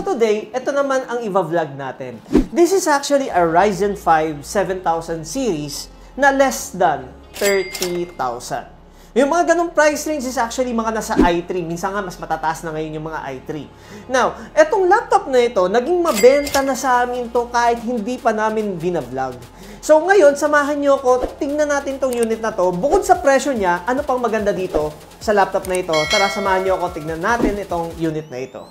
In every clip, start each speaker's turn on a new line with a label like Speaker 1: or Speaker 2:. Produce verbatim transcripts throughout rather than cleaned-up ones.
Speaker 1: today, ito naman ang i-vlog natin. This is actually a Ryzen five seven thousand series na less than thirty thousand. Yung mga ganong price range is actually mga nasa i three. Minsan nga, mas matataas na ngayon yung mga i three. Now, etong laptop na ito, naging mabenta na sa amin to kahit hindi pa namin binablog. So ngayon, samahan nyo ako, tingnan natin tong unit na to. Bukod sa presyo niya, ano pang maganda dito sa laptop na ito? Tara, samahan nyo ako, tingnan natin itong unit na ito.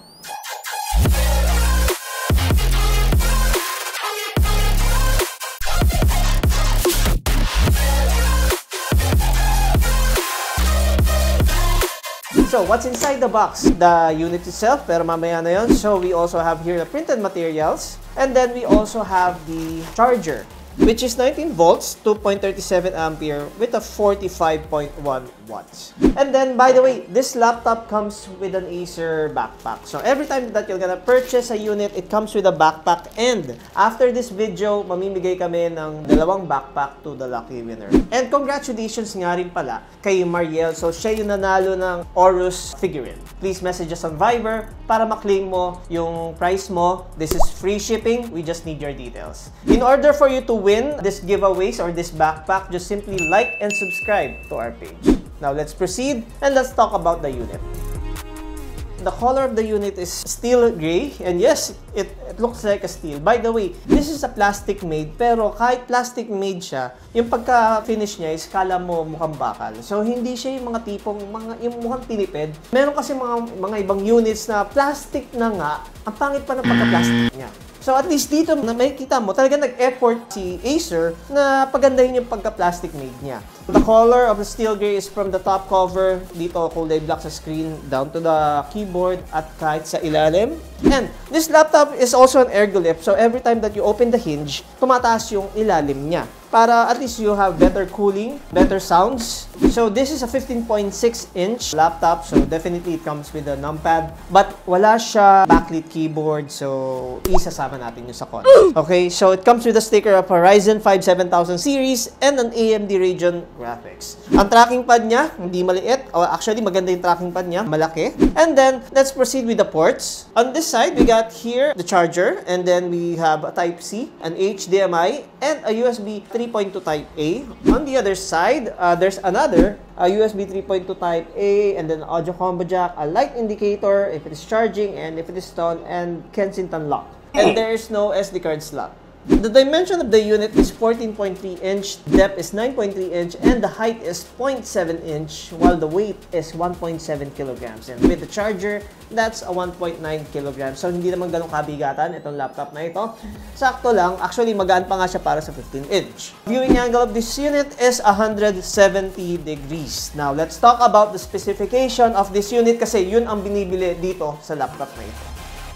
Speaker 1: So, what's inside the box? The unit itself, pero mamaya na yun. So, we also have here the printed materials. And then, we also have the charger, which is nineteen volts, two point three seven ampere with a forty-five point one watts. And then, by the way, this laptop comes with an Acer backpack. So, every time that you're gonna purchase a unit, it comes with a backpack. And after this video, mamimigay kami ng dalawang backpack to the lucky winner. And congratulations nga rin pala kay Mariel. So, siya yung nanalo ng Aorus figurine. Please message us on Viber para maklaim mo yung price mo. This is free shipping. We just need your details. In order for you to win this giveaways or this backpack, just simply like and subscribe to our page. Now, let's proceed and let's talk about the unit. The color of the unit is steel gray, and yes, it, it looks like a steel. By the way, this is a plastic made, pero kahit plastic made siya, yung pagka-finish niya is kala mo mukhang bakal. So, hindi siya yung mga tipong, mga, yung mukhang tinipid. Meron kasi mga, mga ibang units na plastic na nga, ang pangit pa ng pagka-plastic niya. So, at least dito na makikita mo, talaga nag-effort si Acer na pagandahin yung pagka-plastic made niya. The color of the steel gray is from the top cover, dito kulay black sa screen, down to the keyboard at kahit sa ilalim. And this laptop is also an ergolip, so every time that you open the hinge, tumataas yung ilalim niya. Para at least you have better cooling, better sounds. So this is a fifteen point six inch laptop, so definitely it comes with a numpad. But wala siya backlit keyboard, so isasama natin yung sa con. Okay, so it comes with a sticker of a Ryzen five seven thousand series and an A M D Radeon graphics. Ang tracking pad niya, hindi maliit. Oh, actually, maganda yung tracking pad niya, malaki. And then, let's proceed with the ports. On this side, we got here the charger, and then we have a Type C, an H D M I, and a U S B three point two Type A. On the other side, uh, there's another a U S B three point two Type A, and then audio combo jack, a light indicator if it is charging, and if it is on, and Kensington lock. And there is no S D card slot. The dimension of the unit is fourteen point three inch, depth is nine point three inch, and the height is zero point seven inch, while the weight is one point seven kilograms. And with the charger, that's a one point nine kilograms. So, hindi naman ganun kabigatan itong laptop na ito. Sakto lang. Actually, magaan pa nga siya para sa fifteen inch. Viewing angle of this unit is one hundred seventy degrees. Now, let's talk about the specification of this unit kasi yun ang binibili dito sa laptop na ito.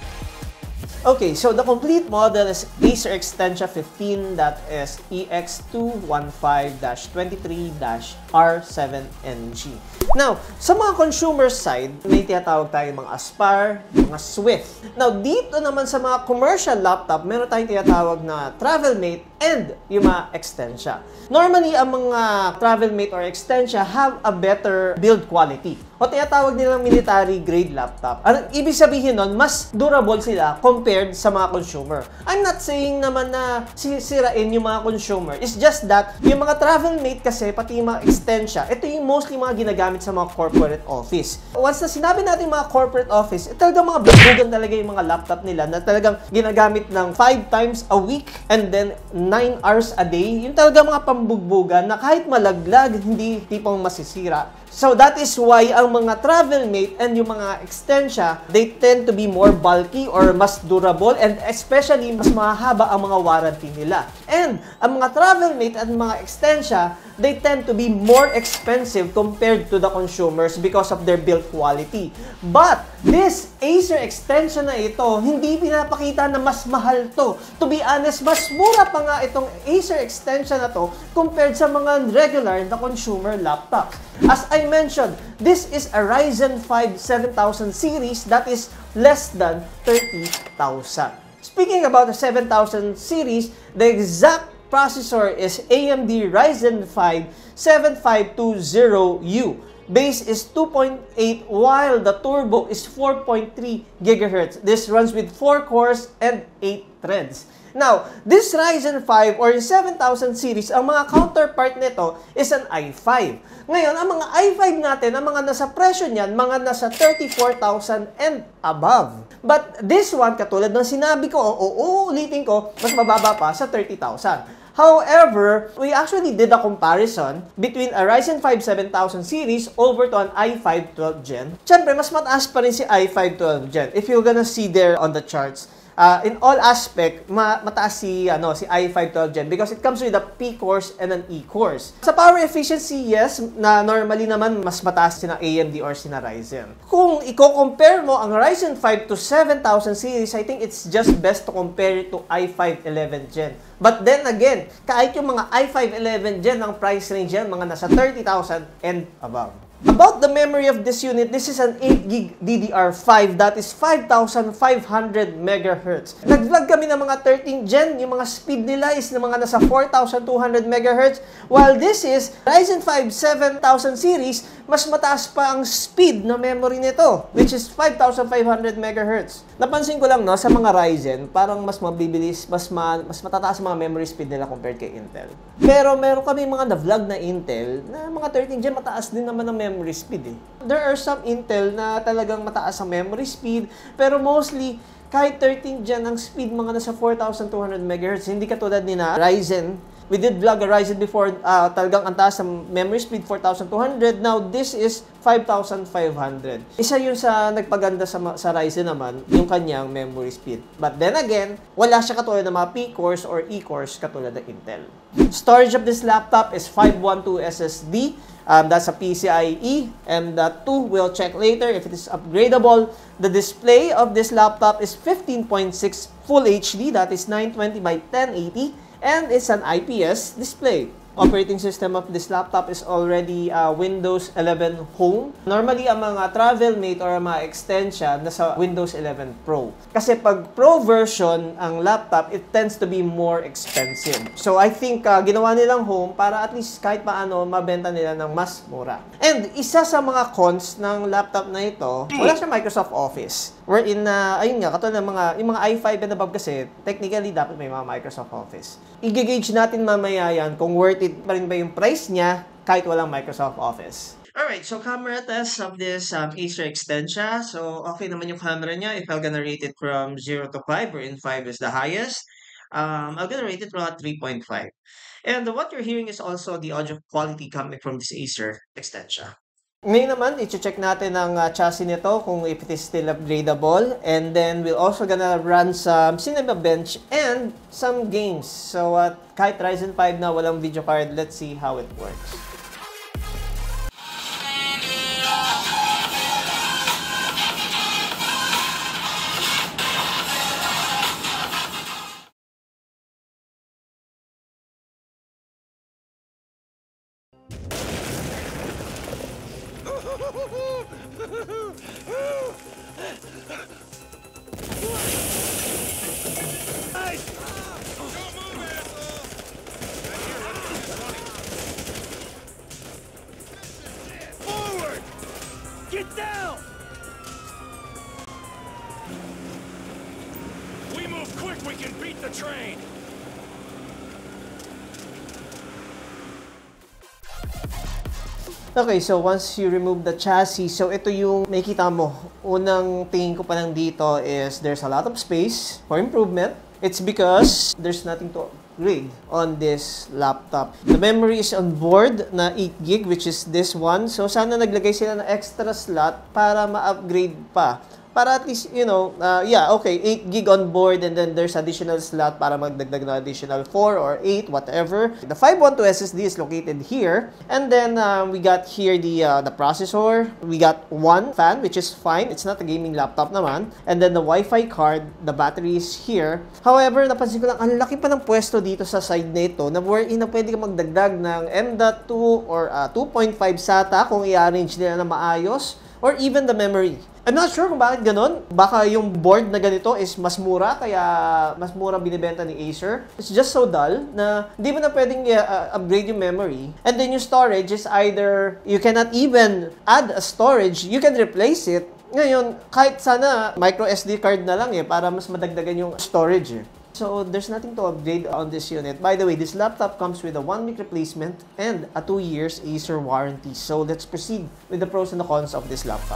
Speaker 1: Okay, so the complete model is Acer Extensia fifteen, that is E X two fifteen dash twenty-three dash R seven N G. Now, sa mga consumer side, may tinatawag tayong mga Aspire, mga Swift. Now, dito naman sa mga commercial laptop, meron tayong tinatawag na Travelmate and yung mga Extensia. Normally, ang mga Travelmate or Extensia have a better build quality. O tinatawag nilang military grade laptop. Ano ibig sabihin nun, mas durable sila compared sa mga consumer. I'm not saying naman na sisirain yung mga consumer. It's just that yung mga Travelmate kasi, pati yung mga Extensia, ito yung mostly mga ginagamit sa mga corporate office. Once na sinabi natin mga corporate office, eh, talagang mga bagugan talaga yung mga laptop nila na talagang ginagamit ng five times a week and then nine hours a day. Yung talagang mga pambugbugan na kahit malaglag, hindi tipong masisira. So that is why ang mga Travelmate and yung mga Extensia, they tend to be more bulky or mas durable, and especially mas mahaba ang mga warranty nila. And ang mga Travelmate at mga Extensia, they tend to be more expensive compared to the consumers because of their build quality. But this Acer Extensia na ito, hindi pinapakita na mas mahal to. To be honest, mas mura pa nga itong Acer Extensia na to compared sa mga regular na consumer laptop. As I mentioned, this is a Ryzen five seven thousand series that is less than thirty thousand. Speaking about the seven thousand series, the exact processor is A M D Ryzen five seven five two zero U. Base is two point eight while the turbo is four point three gigahertz. This runs with four cores and eight threads. Now, this Ryzen five or seven thousand series, ang mga counterpart nito is an i five. Ngayon, ang mga i five natin, ang mga nasa presyo niyan, mga nasa thirty-four thousand and above. But this one, katulad ng sinabi ko, o uulitin ko, mas mababa pa sa thirty thousand. However, we actually did a comparison between a Ryzen five seven thousand series over to an i five twelve gen. Siyempre, mas mataas pa rin si i five twelve gen. If you're gonna see there on the charts, Uh, in all aspect, ma mataas si, ano, si i five twelve gen because it comes with a P cores and an E cores. Sa power efficiency, yes, na normally naman mas mataas sina A M D or sina Ryzen. Kung i-compare mo ang Ryzen five to seven thousand series, I think it's just best to compare it to i five eleven gen. But then again, kahit yung mga i five eleven gen, ang price range yan, mga nasa thirty thousand and above. About the memory of this unit, this is an eight gig D D R five that is five thousand five hundred megahertz. Nag-vlog kami ng mga thirteen gen, yung mga speed nila is ng mga nasa four thousand two hundred megahertz, while this is Ryzen five seven thousand series, mas mataas pa ang speed na memory nito, which is five thousand five hundred megahertz. Napansin ko lang, no, sa mga Ryzen, parang mas mabibilis, mas, ma mas matataas mga memory speed nila compared kay Intel. Pero meron kami mga na-vlog na Intel na mga thirteen gen, mataas din naman ang memory speed eh. There are some Intel na talagang mataas ang memory speed, pero mostly, kahit thirteen gen ang speed, mga nasa four thousand two hundred megahertz, hindi katulad ni na Ryzen. We did vlog a Ryzen before, uh, talagang ang taas ng memory speed, four thousand two hundred. Now, this is five thousand five hundred. Isa yun sa nagpaganda sa, sa Ryzen naman, yung kanyang memory speed. But then again, wala siya katulad ng mga P-cores or E-cores katulad ng Intel. Storage of this laptop is five twelve S S D. Um, that's a PCIe, and that too we'll check later if it is upgradable. The display of this laptop is fifteen point six Full H D, that is nine twenty by ten eighty, and it's an I P S display. Operating system of this laptop is already uh, Windows eleven Home. Normally, ang mga Travelmate or mga extension nasa Windows eleven Pro. Kasi pag Pro version ang laptop, it tends to be more expensive. So, I think uh, ginawa nilang Home para at least kahit paano mabenta nila ng mas mura. And isa sa mga cons ng laptop na ito, wala siya Microsoft Office. Wherein, uh, ayun nga, katulad ng mga, yung mga i five and above kasi, technically, dapat may mga Microsoft Office. I-gauge natin mamaya yan kung worth it pa rin ba yung price niya kahit walang Microsoft Office. Alright, so camera test of this um, Acer Extensia. So, okay naman yung camera niya. If I'm gonna rate it from zero to five, wherein five is the highest, um, I'm gonna rate it from three point five. And what you're hearing is also the audio quality coming from this Acer Extensia. Ngayon naman, i-check natin ang uh, chassis nito kung if it is still upgradable. And then, we're also gonna run some Cinebench and some games. So, uh, kahit Ryzen five na walang video card, let's see how it works.
Speaker 2: Forward! Get down! We move quick, we can beat the train!
Speaker 1: Okay, so once you remove the chassis, so ito yung makikita mo. Unang tingin ko pa lang dito is there's a lot of space for improvement. It's because there's nothing to upgrade on this laptop. The memory is on board na eight gig, which is this one. So sana naglagay sila ng extra slot para ma-upgrade pa. Para at least, you know, uh, yeah, okay, eight gig on board and then there's additional slot para magdagdag na additional four or eight, whatever. The five twelve S S D is located here. And then uh, we got here the uh, the processor. We got one fan, which is fine. It's not a gaming laptop naman. And then the Wi-Fi card, the battery is here. However, napansin ko lang, ang laki pa ng pwesto dito sa side nito na wherein na pwede ka magdagdag ng M dot two or uh, two point five SATA kung i-arrange nila na maayos. Or even the memory. I'm not sure kung bakit ganun. Baka yung board na ganito is mas mura, kaya mas mura binibenta ni Acer. It's just so dull na hindi mo na pwedeng uh, upgrade yung memory. And then yung storage is either you cannot even add a storage, you can replace it. Ngayon, kahit sana micro S D card na lang eh, para mas madagdagan yung storage eh. So, there's nothing to upgrade on this unit. By the way, this laptop comes with a one-week replacement and a two years Acer warranty. So, let's proceed with the pros and the cons of this laptop.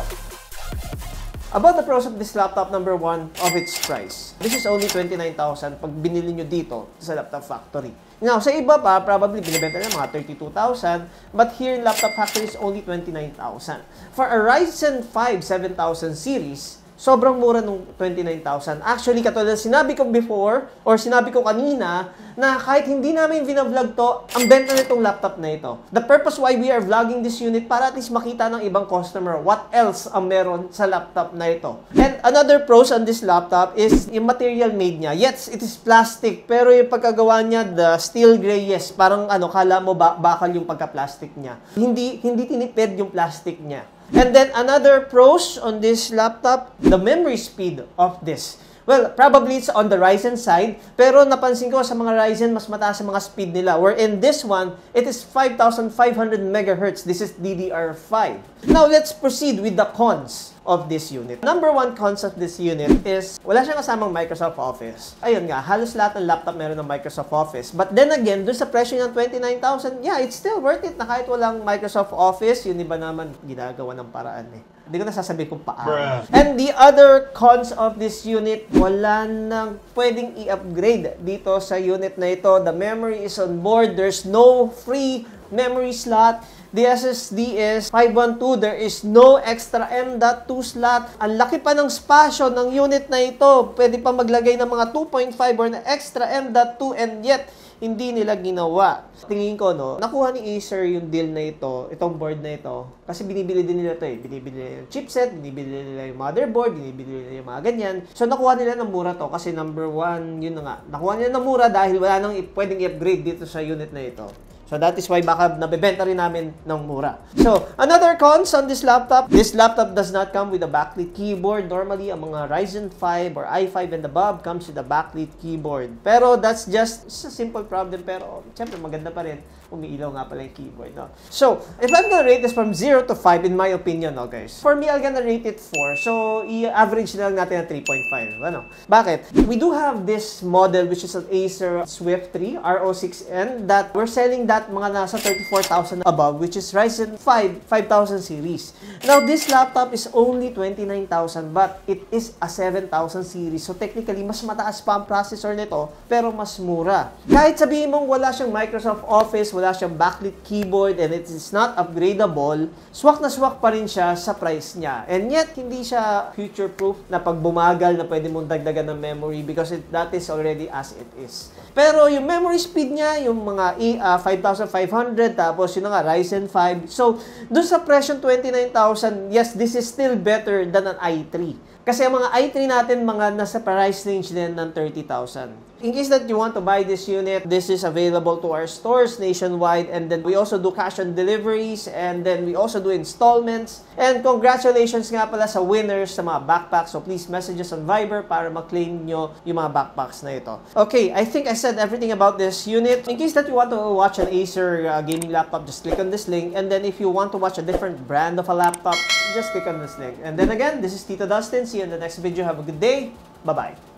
Speaker 1: About the pros of this laptop, number one, of its price. This is only twenty-nine thousand pag binili nyo dito sa Laptop Factory. Now, sa iba pa, probably binibenta na mga thirty-two thousand, but here in Laptop Factory is only twenty-nine thousand. For a Ryzen five seven thousand series, sobrang mura nung twenty-nine thousand. Actually, katulad sinabi ko before, or sinabi ko kanina, na kahit hindi namin vina-vlog to, ang benta nitong laptop na ito. The purpose why we are vlogging this unit, para at least makita ng ibang customer what else ang meron sa laptop na ito. And another pros on this laptop is yung material made niya. Yes, it is plastic, pero yung pagkagawa niya, the steel gray, yes, parang ano, kala mo ba bakal yung pagka-plastic niya. Hindi, hindi tinipid yung plastic niya. And then another pros on this laptop, the memory speed of this. Well, probably it's on the Ryzen side, pero napansin ko sa mga Ryzen, mas mataas ang mga speed nila. Where in this one, it is five thousand five hundred megahertz. This is D D R five. Now, let's proceed with the cons of this unit. Number one cons of this unit is wala siyang kasamang Microsoft Office. Ayun nga, halos lahat ng laptop meron ng Microsoft Office. But then again, dun sa presyo ng twenty-nine thousand, yeah, it's still worth it na kahit walang Microsoft Office, yun iba naman ginagawa ng paraan eh. Hindi ko nasasabi kung paano. Bruh. And the other cons of this unit, wala nang pwedeng i-upgrade dito sa unit na ito. The memory is on board. There's no free memory slot. The S S D is five twelve. There is no extra M dot two slot. Ang laki pa ng spasyo ng unit na ito. Pwede pa maglagay ng mga two point five or na extra M dot two, and yet hindi nila ginawa. Tingin ko, no, nakuha ni Acer yung deal na ito, itong board na ito, kasi binibili din nila ito eh. Binibili nila yung chipset, binibili nila yung motherboard, binibili nila yung mga ganyan. So, nakuha nila ng mura to kasi number one, yun na nga. Nakuha nila ng mura dahil wala nang pwedeng i-upgrade dito sa unit na ito. So, that is why baka nabibenta rin namin ng mura. So, another cons on this laptop, this laptop does not come with a backlit keyboard. Normally, ang mga Ryzen five or i five and above comes with a backlit keyboard. Pero, that's just a simple problem. Pero, syempre, maganda pa rin. Umiilaw nga pala yung keyboard, no? So, if I'm gonna rate this from zero to five, in my opinion, no, guys? For me, I'm gonna rate it four. So, i-average na lang natin na three point five. Ano? Bakit? We do have this model, which is an Acer Swift three R O six N, that we're selling that mga nasa thirty-four thousand above, which is Ryzen five five thousand series. Now, this laptop is only twenty-nine thousand, but it is a seven thousand series. So, technically, mas mataas pa ang processor nito, pero mas mura. Kahit sabihin mong wala siyang Microsoft Office, wala siyang backlit keyboard, and it is not upgradable, swak na swak pa rin siya sa price niya. And yet, hindi siya future-proof na pag bumagal na pwede mong dagdagan ng memory because it, that is already as it is. Pero yung memory speed niya, yung mga uh, five thousand five hundred, tapos yun nga, Ryzen five. So, dun sa presyo twenty-nine thousand, yes, this is still better than an i three. Kasi ang mga i three natin, mga nasa price range din ng thirty thousand. In case that you want to buy this unit, this is available to our stores nationwide, and then we also do cash on deliveries, and then we also do installments. And congratulations nga pala sa winners sa mga backpacks. So please message us on Viber para ma-claim nyo yung mga backpacks na ito. Okay, I think I said everything about this unit. In case that you want to watch an Acer uh, gaming laptop, just click on this link. And then if you want to watch a different brand of a laptop, just click on this link. And then again, this is Tito Dustin. See you in the next video. Have a good day. Bye-bye.